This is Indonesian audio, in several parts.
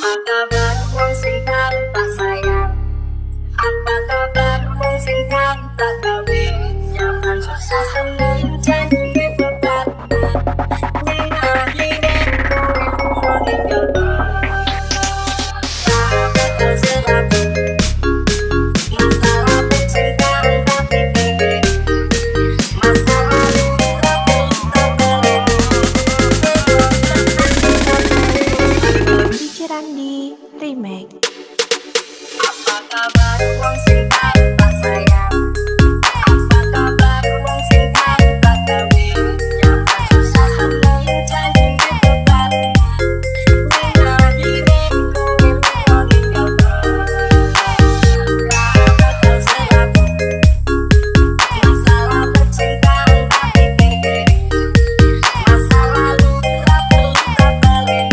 Apa kabar wong sing tanpa sayang? Apa kabar wong sing tanpa gawe? Nyaman susah seneng janji beban. Ning akhire kowe ninggal. Bakal serabu masalah percintaan tapi kini masa lalu aku tak boleh. Randi Remake. Apa kabar wong sing tanpa sayang? Apa kabar wong sing tanpa gawe? Nyaman susah seneng janji beban. Ning akhire kowe ninggal. Bakal serabu masalah percintaan tapi kini masa lalu aku tak boleh.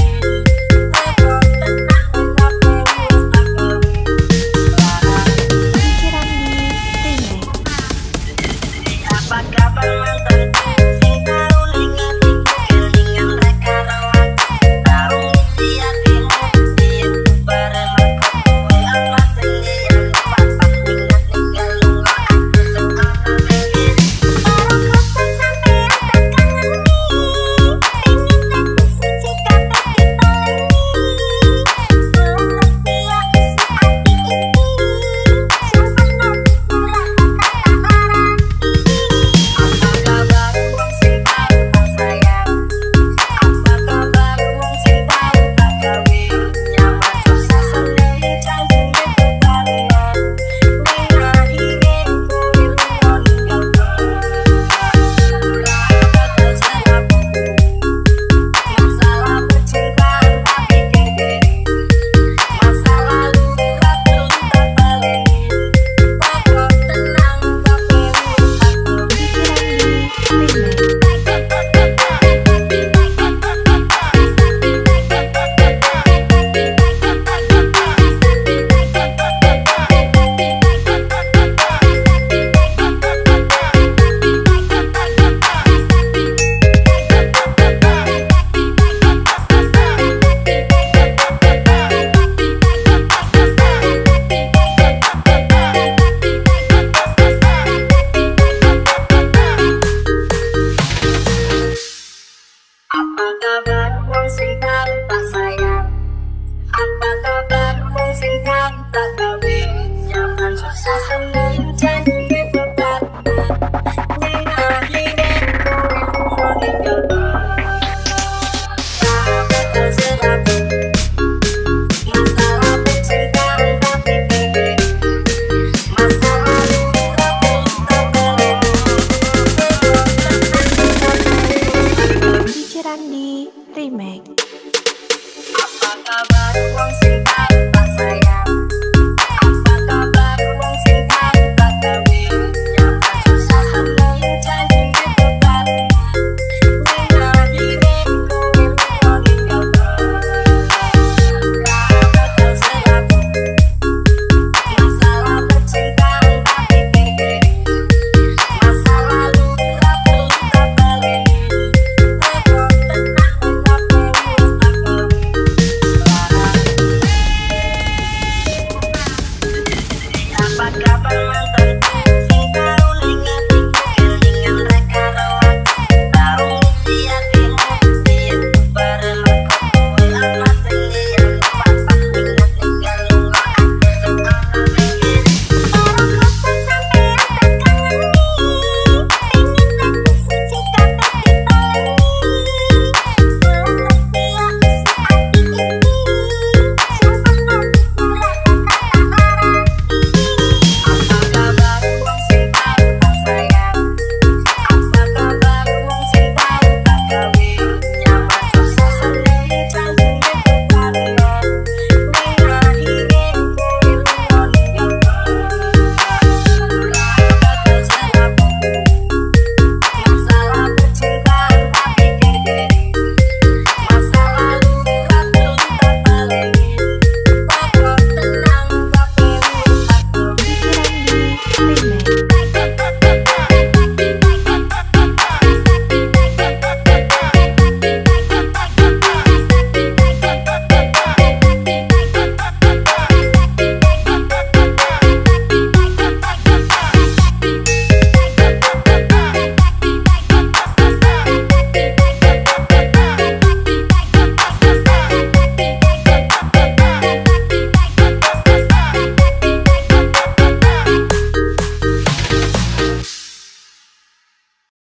Apa kabar mantanku sing tau ning atiku kelingan reka rawat tau isi atimu yen bareng aku kowe apa sing liyan papat ingat tinggal lunga aku sing ana mikir bareng kowe sampeyan tak kangen pengen aku suci kabeh dipaleni belum ngerti ya isi ati iki sumpah nanti kula kata arah. Apa kabar wong sing tanpa sayang? Apa kabar wong sing tanpa gawe? Nyaman susah seneng janji beban. Ning akhire kowe lunga ninggal. Bakal serabu masalah percintaan tapi kini masa lalu aku tak baleni. Pokok tenang kabeh Apa kabar wong sing tanpa sayang? Apa kabar wong sing tanpa gawe? Nyaman susah seneng janji beban. Ning akhire kowe ninggal. Bakal serabu masalah percintaan tapi kini masa lalu aku tak boleh. Randi Remake. Apa kabar wong sing tanpa